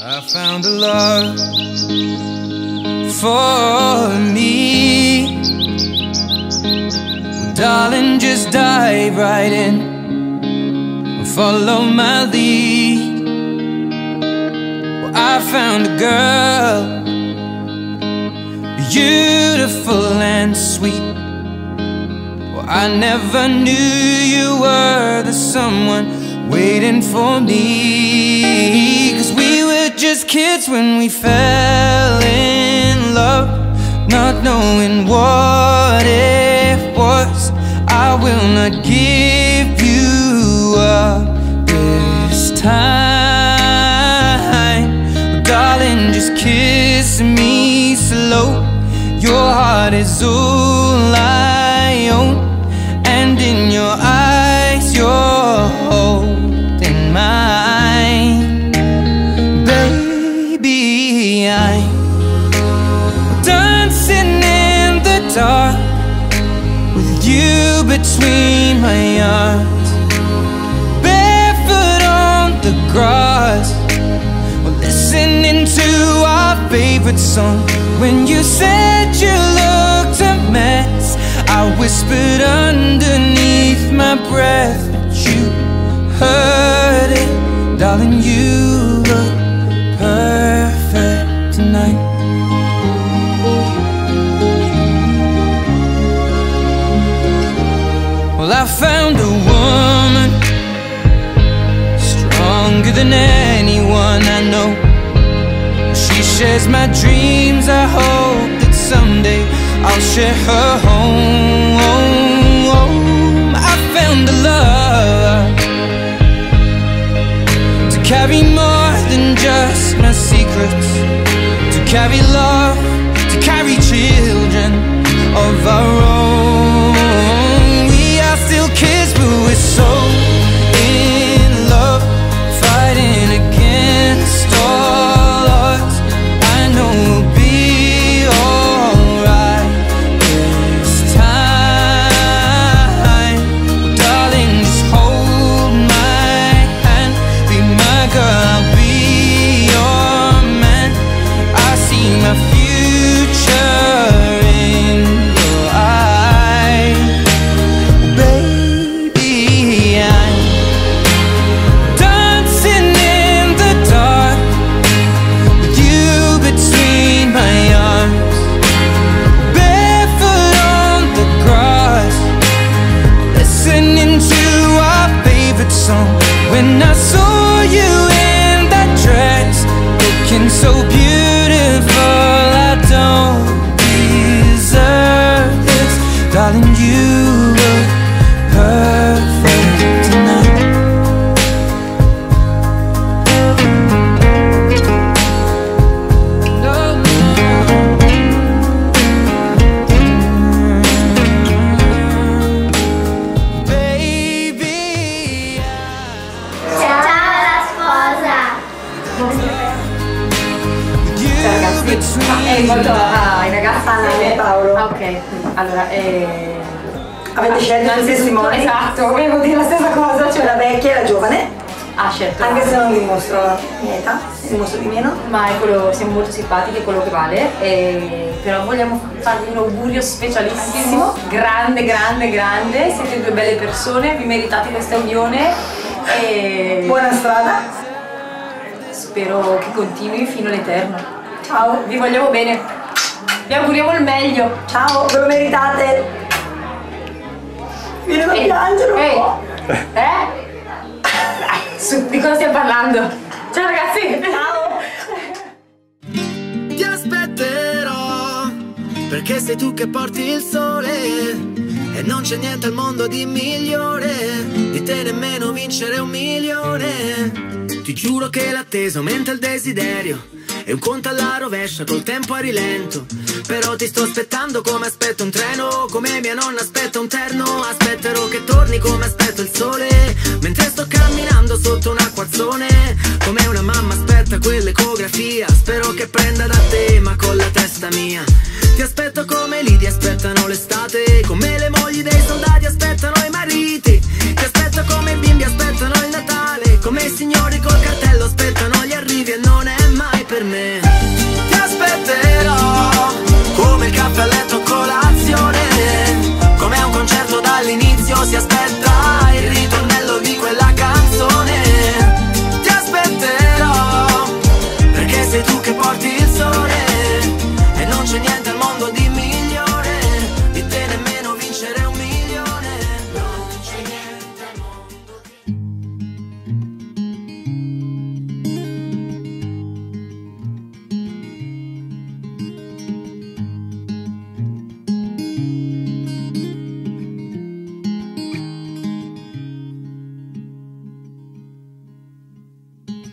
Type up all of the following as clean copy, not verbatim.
I found a love for me. Well, darling, just dive right in and follow my lead. Well, I found a girl, beautiful and sweet. Well, I never knew you were the someone waiting for me. 'Cause we were just kids when we fell in love, not knowing what it was. I will not give you up this time. But darling, just kiss me slow. Your heart is all I own, and in your eyes you're holding mine. Baby, I'm dancing in the dark with you between my arms, barefoot on the grass. We're listening to our favorite song. When you said you looked a mess, I whispered underneath my breath, but you heard it. Darling, you look perfect tonight. Well, I found a woman stronger than anyone I know. She shares my dreams. I hope that someday I'll share her home. I found a love to carry more than just my secrets, to carry love, to carry children of our own. We are still kids, but we're so in love, fighting against all odds. I know we'll be alright this time. Darling, just hold my hand, be my girl, I'll be your man. I see my future in your eyes. Baby, I'm dancing in the dark with you between my arms, barefoot on the grass, listening to our favorite song. When I saw you in that dress, looking so beautiful, I don't deserve this. Darling, you look perfect tonight. Baby, Ciao alla sposa! Ciao ragazzi, ai ragazzi Anna e Paolo. Ah, ok, allora Avete scelto gli stessi modi? Esatto, volevo dire la stessa cosa, Cioè la vecchia e la giovane, ha scelto, anche se non vi mostro la mia età, vi mostro di meno. ma è quello, siamo molto simpatiche, è quello che vale, però vogliamo farvi un augurio specialissimo, grande, grande, grande, siete due belle persone, vi meritate questa unione e Buona strada. spero che continui fino all'eterno. Ciao. Vi vogliamo bene, vi auguriamo il meglio. Ciao, ve lo meritate. Viene da piangere un po'. Su, di cosa stiamo parlando? Ciao ragazzi! Ciao. Ti aspetterò, perché sei tu che porti il sole e non c'è niente al mondo di migliore di te, nemmeno vincere 1 milione. Ti giuro che l'attesa aumenta il desiderio, è un conto alla rovescia col tempo a rilento. Però ti sto aspettando come aspetto un treno, come mia nonna aspetta un terno. Aspetterò che torni come aspetto il sole, mentre sto camminando sotto un acquazzone, come una mamma aspetta quell'ecografia. Spero che prenda da te ma con la testa mia. Ti aspetto come lì ti aspettano l'estate, come le mogli dei soldati aspettano i mariti. Ti aspetto come i bimbi aspettano il Natale, come i signori col cartello aspettano gli arrivi e non è mai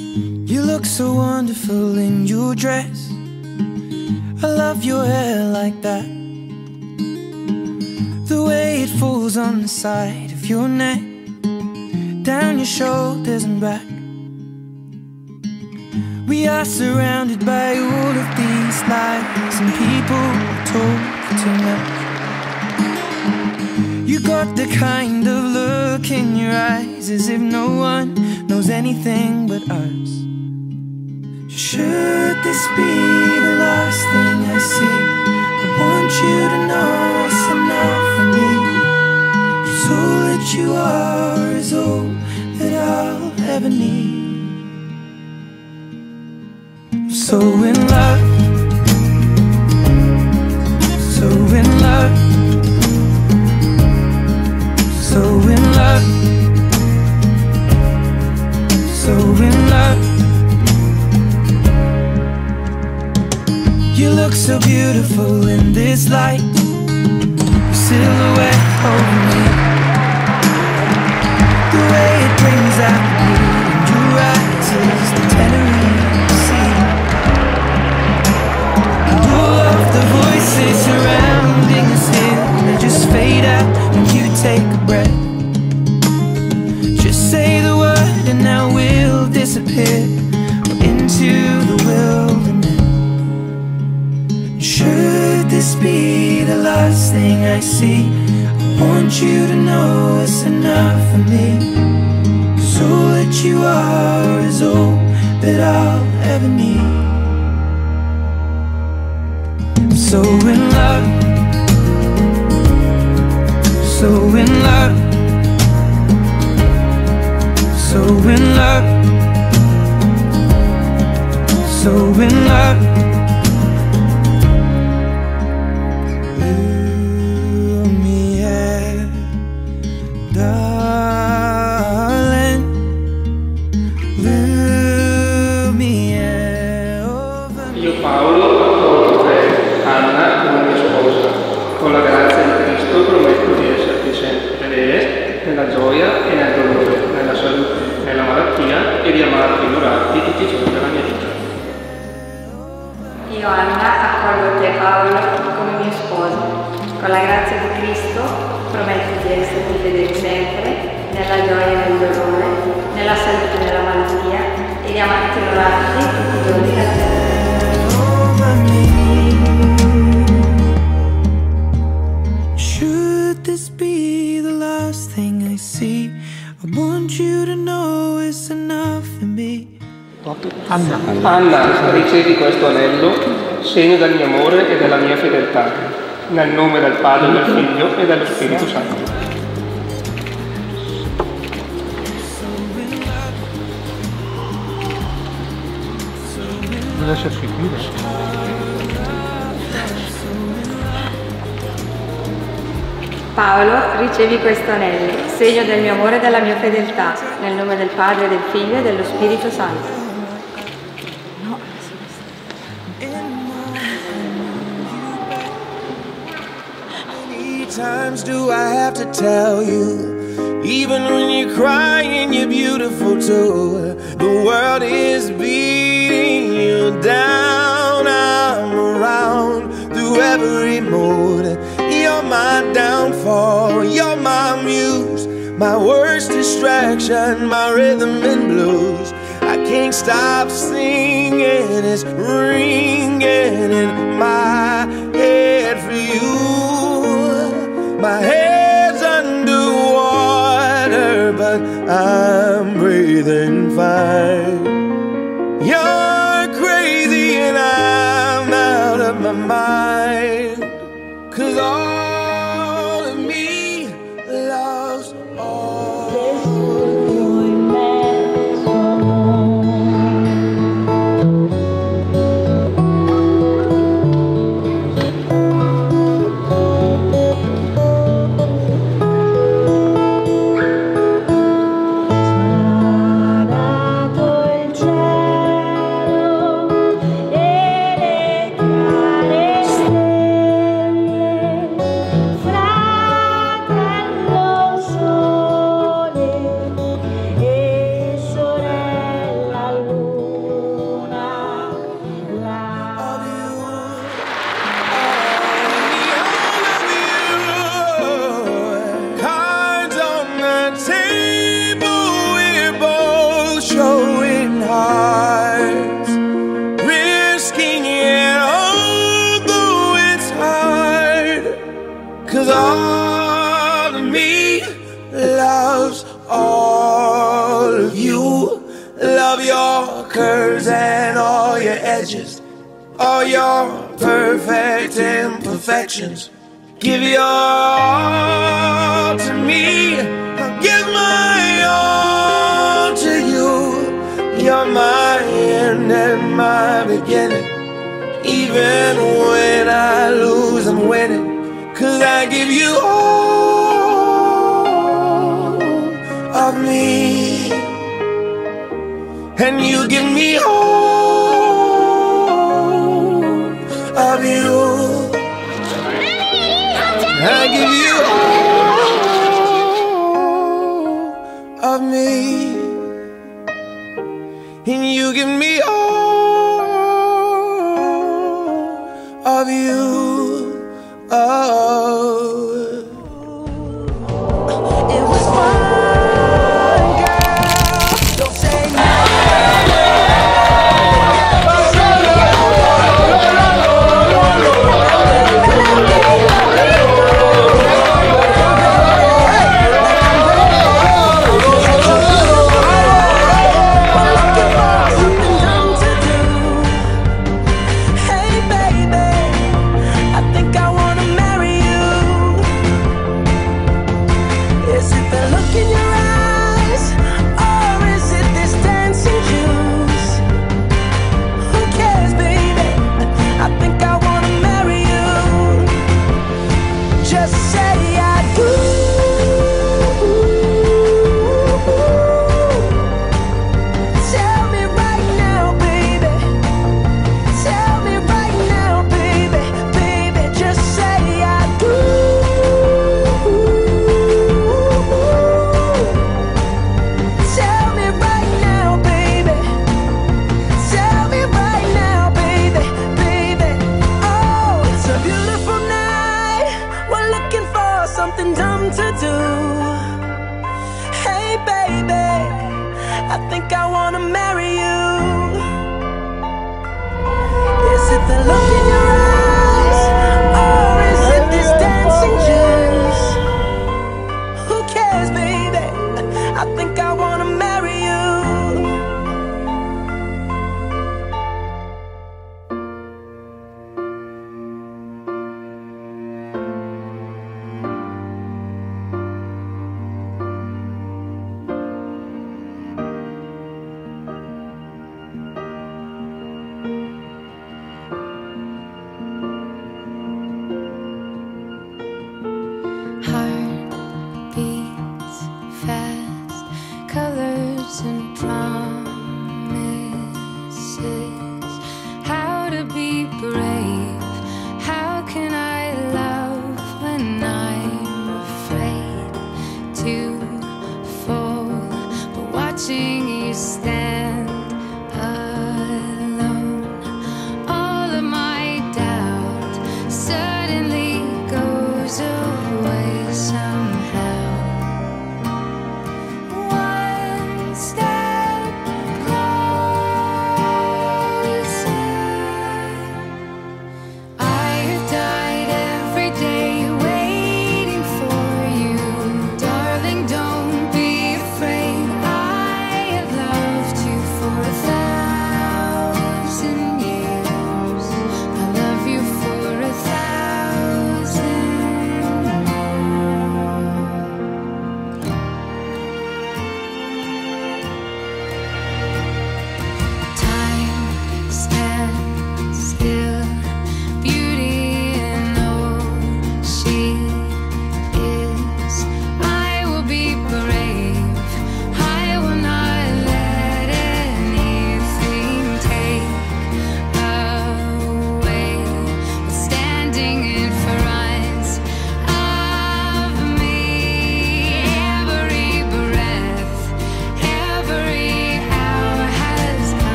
You look so wonderful in your dress. I love your hair like that, the way it falls on the side of your neck, down your shoulders and back. We are surrounded by all of these lies, and people talk too much. You got the kind of look in your eyes as if no one knows anything but us. Should this be the last thing I see, I want you to know it's enough for me. 'Cause all that you are is all that I'll ever need. So in love, so in love, so in love, so in love. You look so beautiful in this light, your silhouette over me, the way it brings out the blue in your eyes is the Tenerife Sea. All of the voices surrounding us here, they just fade out when you take a breath. Just say the word and now we'll disappear into the wilderness. Should this be the last thing I see, I want you to know it's enough for me. 'Cause all that you are is all that I'll ever need. I'm so in love, so in love, so in love, so in love. Io Paolo, oltre Anna come mia sposa, con la grazia di Cristo prometto di esserti sempre fedele nella gioia e nel dolore, nella salute e nella malattia, e di amarti e onorarti tutti i giorni della mia vita. Io Anna accolgo te Paolo come mio sposo, con la grazia di Cristo prometto di esserti fedele sempre nella gioia e nel dolore, nella salute e nella malattia, e di amarti e onorarti tutti i giorni della mia vita. Should this be the last thing I see, I want you to know it's enough for me. Anna, ricevi questo anello, segno del mio amore e della mia fedeltà, nel nome del Padre, del Figlio e dello Spirito Santo. Paolo, ricevi questo anello, segno del mio amore e della mia fedeltà, nel nome del Padre, del Figlio e dello Spirito Santo. Times do I have to tell you, even when you're crying, you're beautiful too. The world is beating you down. I'm around through every mood. You're my downfall, you're my muse, my worst distraction, my rhythm and blues. I can't stop singing, it's ringing in my head for you. My head's underwater, but I'm breathing fine. You're crazy and I'm out of my mind. 'Cause all of me loves all of love your curves and all your edges, all your perfect imperfections. Give your all to me, I'll give my all to you. You're my end and my beginning. Even when I lose, I'm winning, 'cause I give you all of me, and you give me all of you. I give you all of me, and you give me all of you. Oh. It was fun, girl. Don't say no. Something dumb to do. Hey baby, I think I wanna marry you. Is it the look in your eyes, or is it this dancing juice? Who cares, baby? I think I wanna marry you. Beats fast, colors and promises. How to be brave? How can I love when I'm afraid to fall? But watching